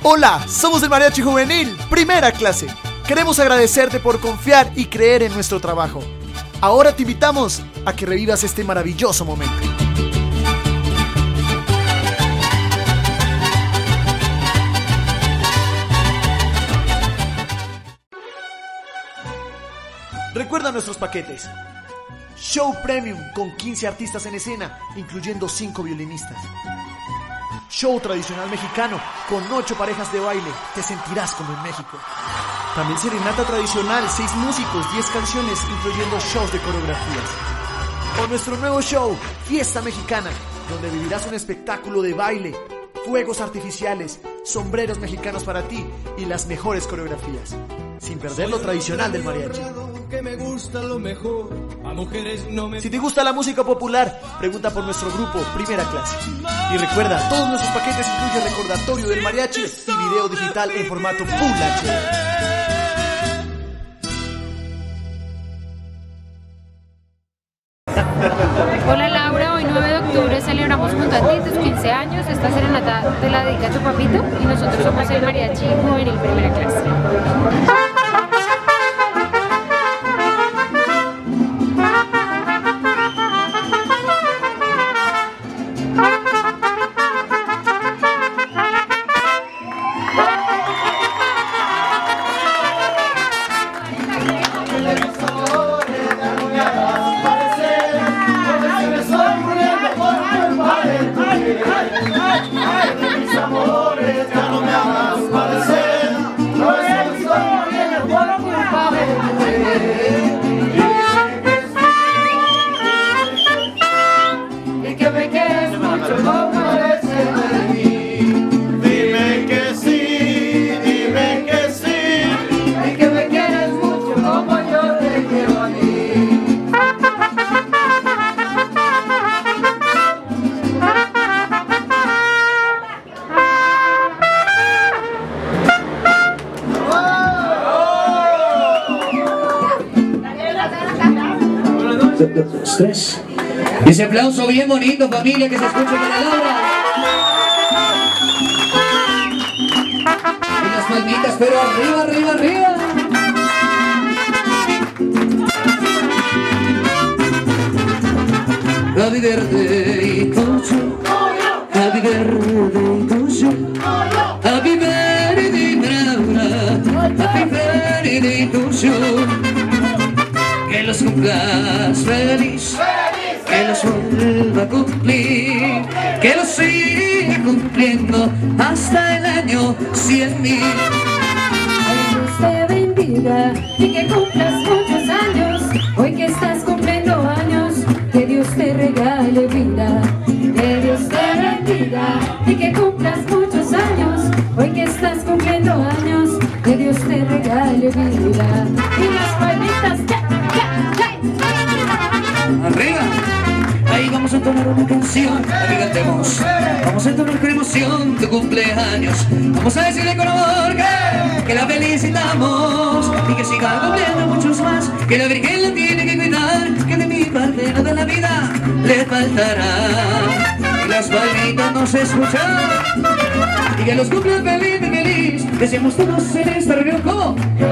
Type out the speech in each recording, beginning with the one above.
Hola, somos el Mariachi Juvenil, primera clase. Queremos agradecerte por confiar y creer en nuestro trabajo. Ahora te invitamos a que revivas este maravilloso momento. Recuerda nuestros paquetes. Show Premium con 15 artistas en escena, incluyendo 5 violinistas. Show tradicional mexicano con 8 parejas de baile, te sentirás como en México. También serenata tradicional, 6 músicos, 10 canciones, incluyendo shows de coreografías. O nuestro nuevo show, Fiesta Mexicana, donde vivirás un espectáculo de baile, fuegos artificiales, sombreros mexicanos para ti y las mejores coreografías, sin perder lo tradicional del mariachi. Si te gusta la música popular, pregunta por nuestro grupo Primera Clase. Y recuerda, todos nuestros paquetes incluyen recordatorio del mariachi y video digital en formato Full HD. Hola Laura, hoy 9 de octubre celebramos junto a ti tus 15 años. Esta serenata te la dedica tu papito y nosotros somos el Mariachi Juvenil Primera Clase. Tres. Y ese aplauso bien bonito, familia, que se escuche para Laura. Y las palmitas, pero arriba, arriba, arriba. Happy birthday to you. Happy birthday to you. Happy birthday, Laura. Happy birthday to you. Que los cumplas feliz, que los vuelva a cumplir, que los siga cumpliendo hasta el año 100.000. Dios te bendiga y que cumplas muchos años. Hoy que estás cumpliendo años, que Dios te regale vida. Que Dios te bendiga y que cumplas muchos años. Hoy que estás cumpliendo años, que Dios te regale vida. Y las palmitas ya. Arriba, ahí vamos a entonar una canción, aquí cantemos. Vamos a entonar con emoción tu cumpleaños. Vamos a decirle con amor que la felicitamos y que siga cumpliendo muchos más. Que la Virgen la tiene que cuidar, que de mi parte nada en la vida le faltará. Y las palmitas no se escuchan y que los cumplan feliz y feliz. Deseamos todos en esta reunión como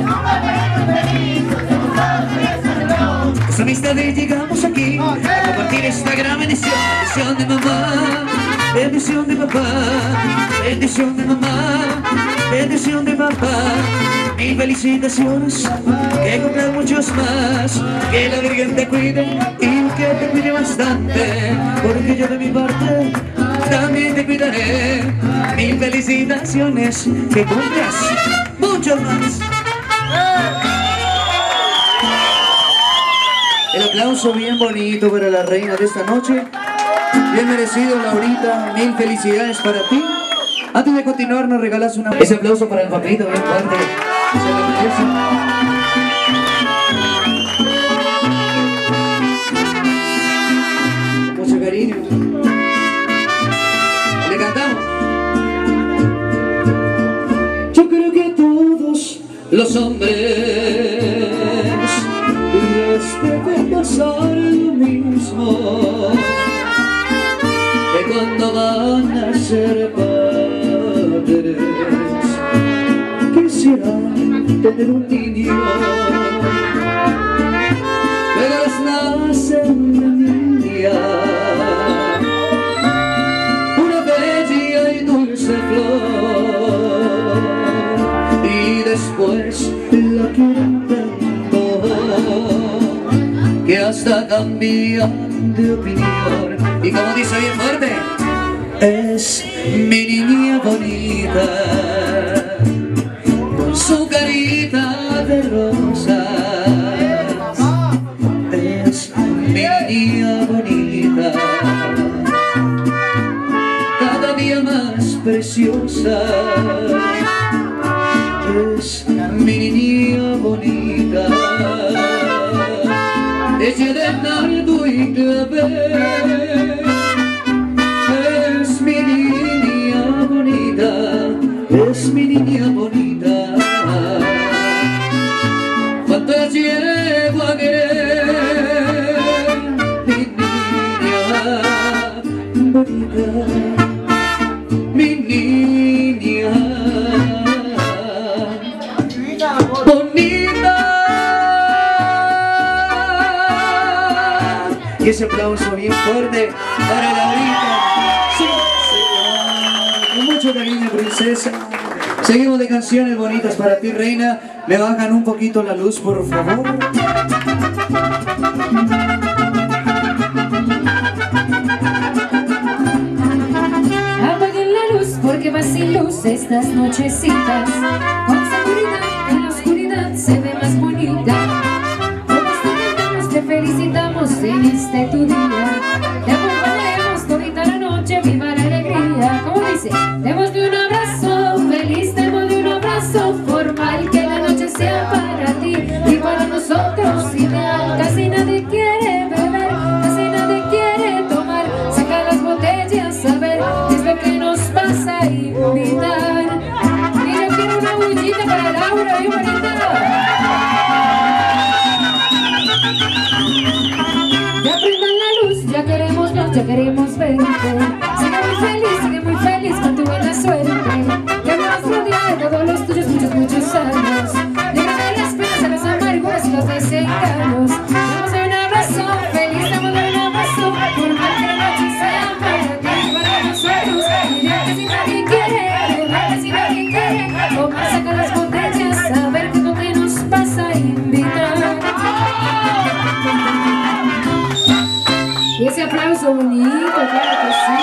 esta amistad llegamos aquí a compartir esta gran bendición. Bendición de mamá, bendición de papá, bendición de mamá, bendición de papá. Mil felicitaciones, que cumplan muchos más. Que la Virgen te cuide y que te cuide bastante, porque yo de mi parte también te cuidaré. Mil felicitaciones, que cumplas muchos más. El aplauso bien bonito para la reina de esta noche. Bien merecido, Laurita. Mil felicidades para ti. Antes de continuar, nos regalas ese aplauso para el papito bien fuerte. Se lo merece. Mucho cariño. Le cantamos. Yo creo que todos los hombres deben pasar lo mismo, que cuando van a ser padres de un niño, pero nace una niña, una bella y dulce flor, y después la quieren tanto que hasta cambian de opinión. Y como dice bien fuerte, es mi niña bonita, con su carita de rosas. Es mi niña bonita, cada día más preciosa. Es mi niña bonita, ella de nardo y clavel. Es mi niña bonita, es mi niña bonita. Cuánto la llevo a querer, mi niña bonita, mi niña bonita. Y ese aplauso bien fuerte para Laurita. Sí, con mucho cariño, princesa. Seguimos de canciones bonitas para ti, reina. ¿Me bajan un poquito la luz, por favor? Apaguen la luz porque va sin luz estas nochecitas. Con seguridad en la oscuridad se ve más bonita. Te felicitamos en este tu día. Te acompañaremos todita la noche, viva la alegría. Como dice, démosle un abrazo feliz, démosle un abrazo formal. Que la noche sea para ti y para nosotros ideal. Casi nadie quiere beber, casi nadie quiere tomar. Saca las botellas a ver qué es lo que nos vas a invitar. Y yo quiero una bullita para Laura, bien bonita. Ya prendan la luz, ya queremos verte. Sigue muy feliz con tu buena suerte. Que vamos rodear de todos los tuyos muchos años. Déjame las penas, a las amarguras y los desengaños. Damos un abrazo feliz, damos un abrazo por más que la noche sea para ti y para nosotros. Y ya que si nadie quiere, tomar, saca las botellas, a ver qué es lo que nos pasa a invitar. Y ese aplauso bonito, claro que sí.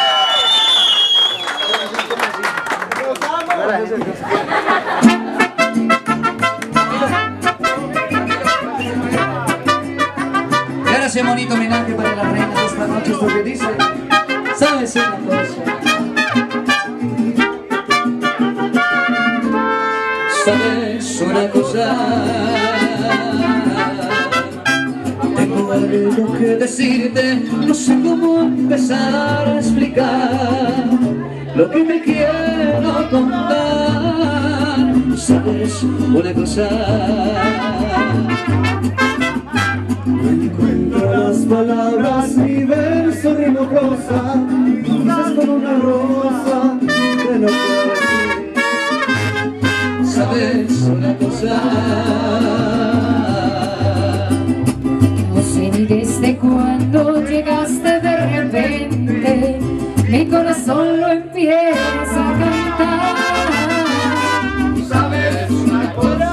Y ahora ese bonito homenaje para la reina de esta noche, esto que dice, ¿sabes una cosa? ¿Sabes una cosa? Algo que decirte, no sé cómo empezar a explicar lo que me quiero contar. ¿Sabes una cosa? No encuentro las palabras, mi verso rimo prosa, quizás con una rosa que no puedo decir. ¿Sabes una cosa? Desde cuando llegaste de repente, mi corazón lo empieza a cantar. ¿Sabes una cosa?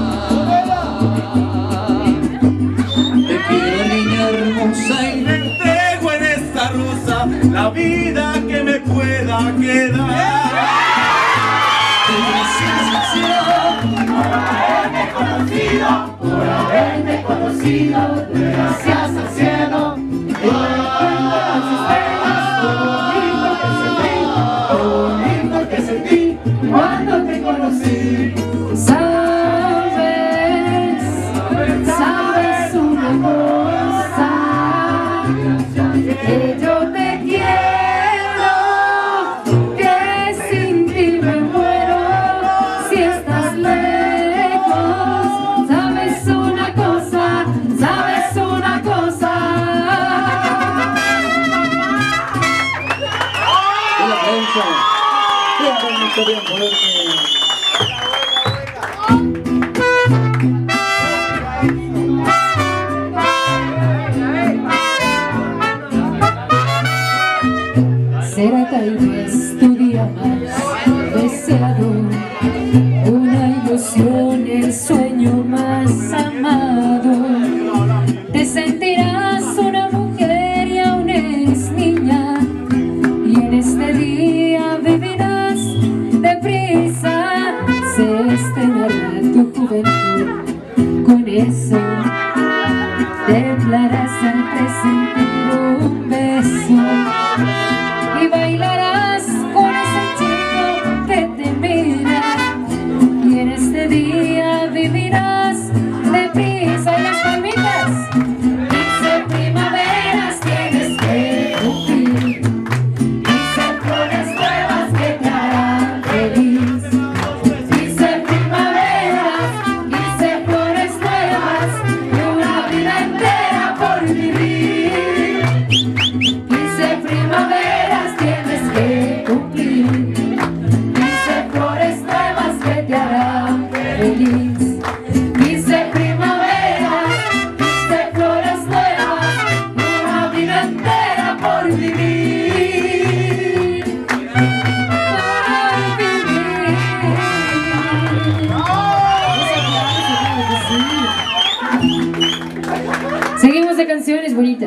Te quiero, niña hermosa, y Me entrego en esta rosa la vida que me pueda quedar. gracias al cielo por haberte conocido, gracias al cielo. Bonito que sentí cuando te conocí. Sabes una cosa, que yo te quiero, que sin ti me muero. Si estás lejos, sabes una cosa, sabes una cosa. Un aplauso bien bonito, bien fuerte. Será tal vez tu día más deseado, una ilusión, el sueño más amado. Te sentirás una mujer y aún eres niña, y en este día vivirás deprisa. Se estrenará tu juventud, con eso temblarás al presentir un beso. Y bailarás con ese chico que te mira, y en este día vivirás deprisa. Y las palmitas. Dice primaveras tienes que cumplir, dice flores nuevas que te harán feliz. Dice primaveras, dice flores nuevas, y una vida entera por vivir. Dice primaveras tienes que cumplir, dice flores nuevas que te harán feliz. Dice primaveras, dice flores nuevas, una vida entera por vivir. Por vivir. Seguimos de canciones bonitas.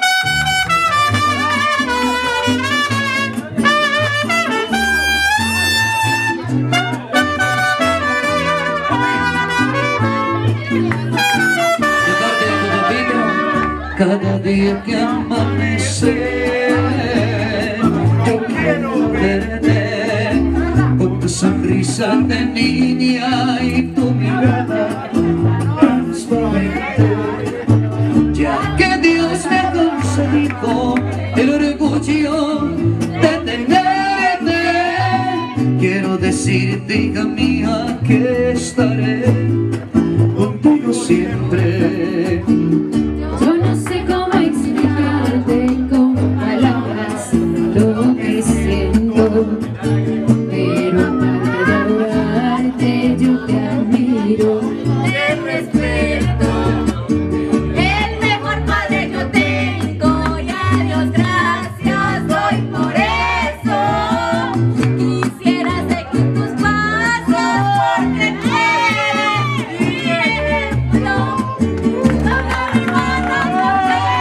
Cada día que amanece, yo quiero verte con tu sonrisa de niña y tu mirada transparente. Ya que Dios me ha concedido el orgullo de tenerte, quiero decirte, hija mía, que estaré contigo siempre. Pero aparte de adorarte, yo te admiro, te respeto. El mejor padre yo tengo, y a Dios gracias doy por eso. Quisiera seguir tus pasos porque tú eres mi ejemplo. Toda mi mano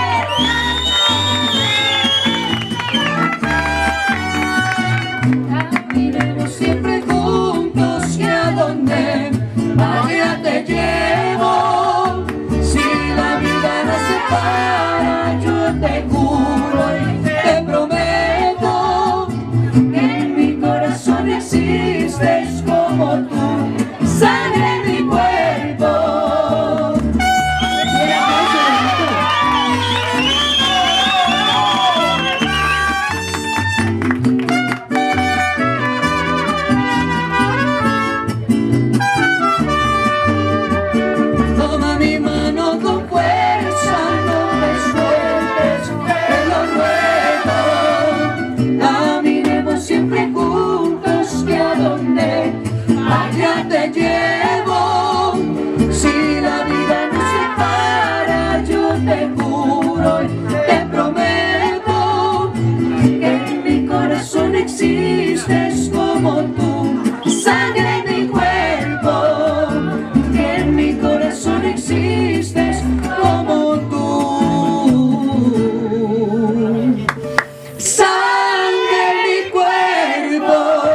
Caminemos siempre juntos, que a donde vaya te llevo. Si la vida nos separa, yo te juro y te prometo que en mi corazón existes como tú, sangre en mi cuerpo. Toma mi mano con fuerza, no me sueltes, te lo ruego. Caminemos siempre juntos, que a donde vaya te llevo. Si la vida nos separa, yo te juro y te prometo que en mi corazón existes como tú, sangre en mi cuerpo. Que en mi corazón existes como tú, sangre en mi cuerpo.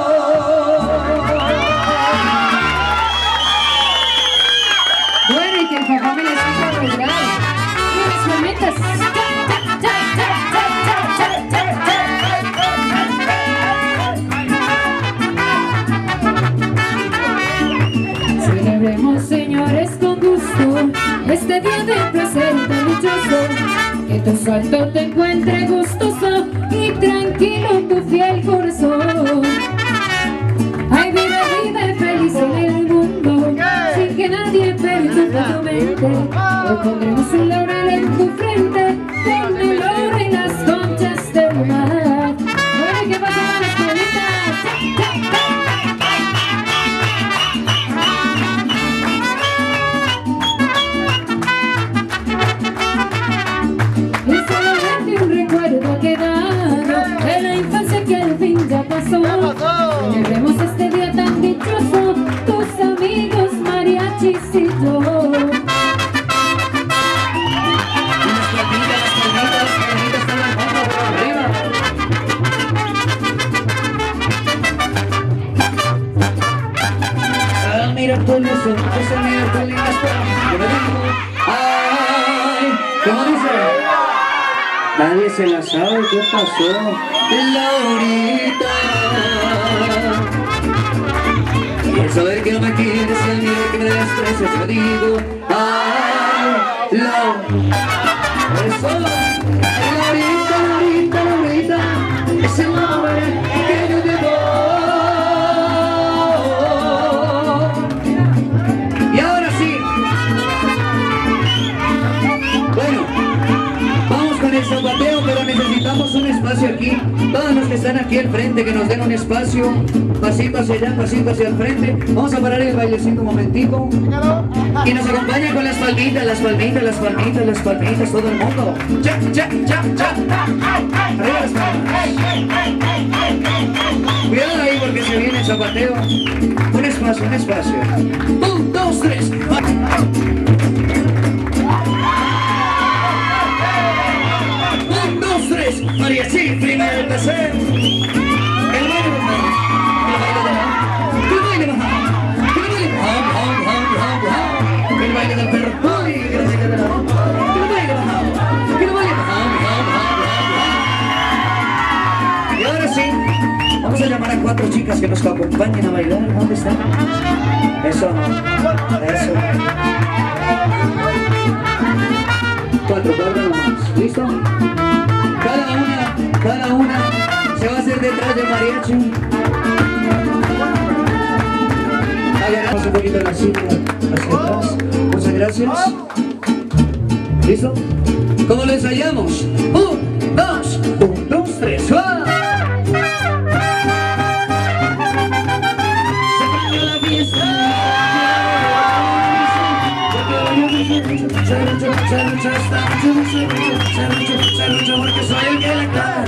bueno, y que el papá me la siga arreglar. Y mis mamitas. Celebremos, señores, con gusto este día de placer tan dichoso. Que tu salto te encuentre gustoso y tranquilo tu fiel corazón. Ay, vive feliz en el mundo, sin que nadie perturbe tu mente. Hoy pondremos un laurel en tu frente, con el oro y las conchas del mar. Bueno, ¿qué pasa con las colitas? miércoles son ese miércoles yo me digo, ay, ¿cómo dice? Nadie se la sabe, ¿qué pasó? Laurita. Y el saber que no me quieres, y el miedo que me desprecias, yo digo, ay, eso. Laurita, es el nombre que yo te doy. Y ahora sí. Bueno, vamos con el zapateo, pero necesitamos un espacio aquí. Todos los que están aquí al frente, que nos den un espacio. Pasito hacia allá, pasito hacia el frente. Vamos a parar el bailecito un momentico. Y nos acompaña con las palmitas, las palmitas, las palmitas, las palmitas, todo el mundo. Ya, ya, ya, ya. Arriba las palmas. Cuidado ahí porque se viene el zapateo. Un espacio, un espacio. 1, 2, 3. 1, 2, 3. Mariachi, primer placer. El baile de la. El baile del perro, uy, que el baile de la, que el baile bajado, que el baile bajado. Y ahora sí, vamos a llamar a 4 chicas que nos acompañen a bailar. ¿Dónde están? Eso, eso. 4 nomás, ¿listo? Cada una se va a hacer detrás del mariachi. Agarramos un poquito la silla hacia atrás. Muchas gracias. ¿Listo? ¿Cómo lo ensayamos? 1, 2, 1, 2, 3. ¡Va! Se prende la fiesta. Porque soy el que la clara.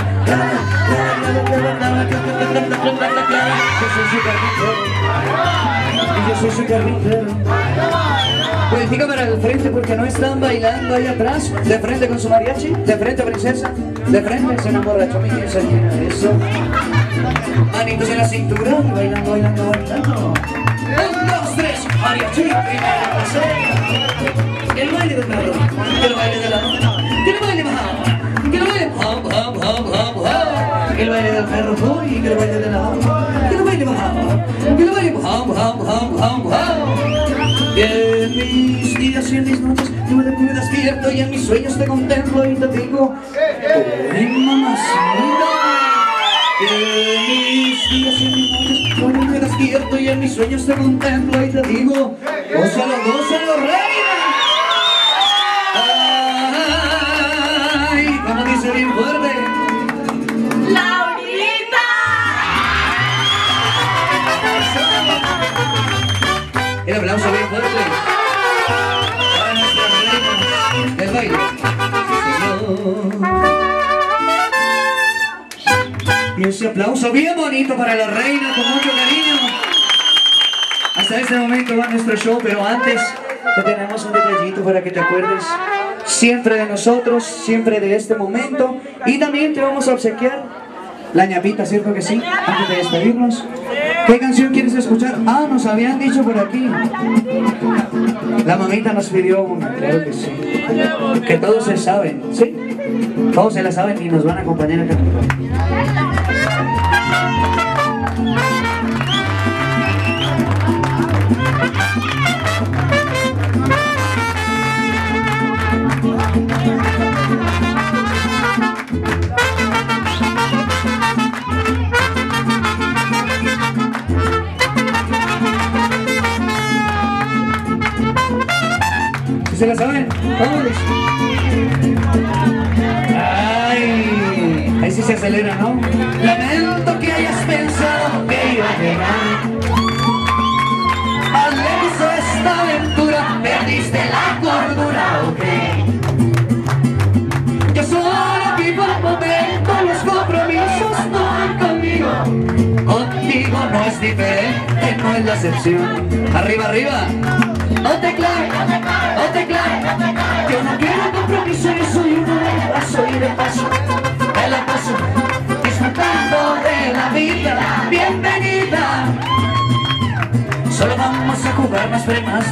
Yo soy su carpintero. Vueltica para el frente porque no están bailando ahí atrás. De frente con su mariachi. De frente, princesa. De frente, se enamorachó mi quinceañera. Eso. Manitos en la cintura. Y bailando, bailando, bailando. 1, 2, 3. Mariachi, primera placer. El baile del perro. Que el baile de la. Que el baile bajado. Que el baile. Que el baile del perro. Uy, que el baile de la. Que el baile bajado. Que el baile bajado. Y en mis días y en mis noches yo me despierto y en mis sueños te contemplo y te digo, ¡ay, mamacita! Y en mis días y en mis noches yo me despierto y en mis sueños te contemplo y te digo, ¡gózalo, gózalo, reina! ¡Ay! Como dice bien fuerte. El aplauso bien fuerte para nuestras reinas del baile. Sí, y ese aplauso bien bonito para la reina con mucho cariño. Hasta este momento va nuestro show, pero antes te tenemos un detallito para que te acuerdes siempre de nosotros, siempre de este momento. Y también te vamos a obsequiar la ñapita, ¿cierto que sí? Antes de despedirnos. ¿Qué canción quieres escuchar? Ah, nos habían dicho por aquí. La mamita nos pidió una, creo que sí. Que todos se saben, ¿sí? Todos se la saben y nos van a acompañar a cantar. ¿Se la saben? Vamos. Ay, ahí sí se acelera, ¿no? Lamento que hayas pensado que iba a llegar más lejos de esta aventura. Perdiste la cordura, ¿ok? Yo solo vivo el momento, los compromisos no van conmigo. Contigo no es diferente, no es la excepción. Arriba, arriba. No te claves, no te claves. Yo no quiero compromiso, yo soy uno de paso y de paso. Me la paso disfrutando de la vida. Bienvenida. Solo vamos a jugar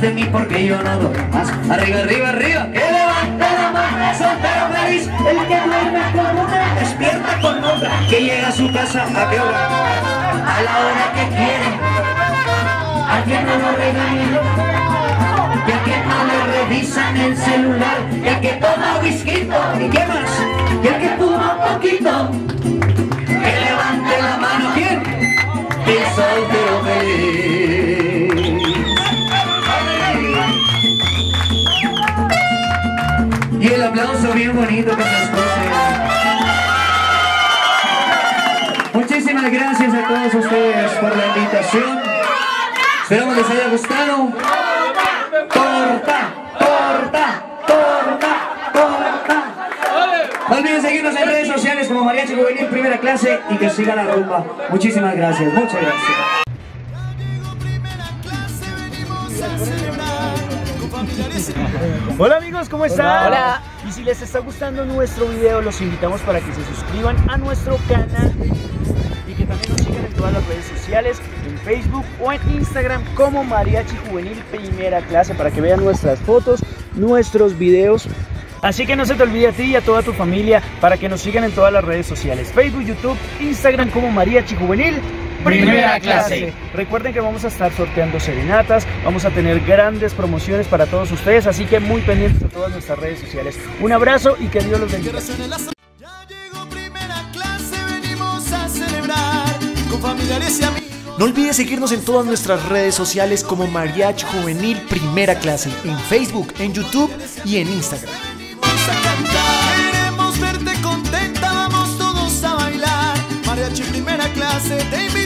de mí porque yo no doy más. Arriba, arriba, arriba, que levante la mano, soltero feliz. El que duerme con una, despierta con otra. Que llega a su casa, ¿a qué hora? A la hora que quiere. A quien no lo regañe, y a quien no le revisan el celular, y a que toma whisky, ¿y qué más? Y el que fuma un poquito, que levante la mano. ¿Quién? El soltero feliz. Y el aplauso bien bonito que nos escuchen. Muchísimas gracias a todos ustedes por la invitación. Esperamos les haya gustado. Torta, torta, torta, torta. No olviden seguirnos en redes sociales como Mariachi Juvenil Primera Clase y que siga la rumba. Muchísimas gracias, muchas gracias. Hola amigos, ¿cómo están? Hola. Y si les está gustando nuestro video, los invitamos para que se suscriban a nuestro canal y que también nos sigan en todas las redes sociales, en Facebook o en Instagram como Mariachi Juvenil Primera Clase, para que vean nuestras fotos, nuestros videos. Así que no se te olvide a ti y a toda tu familia para que nos sigan en todas las redes sociales, Facebook, YouTube, Instagram como Mariachi Juvenil Primera Clase. Recuerden que vamos a estar sorteando serenatas, vamos a tener grandes promociones para todos ustedes, así que muy pendientes de todas nuestras redes sociales. Un abrazo y que Dios los bendiga. Ya llegó Primera Clase, venimos a celebrar con familiares y amigos. No olvides seguirnos en todas nuestras redes sociales como Mariachi Juvenil Primera Clase, en Facebook, en YouTube y en Instagram. Queremos verte contenta, vamos todos a bailar. Mariachi Primera Clase te invita.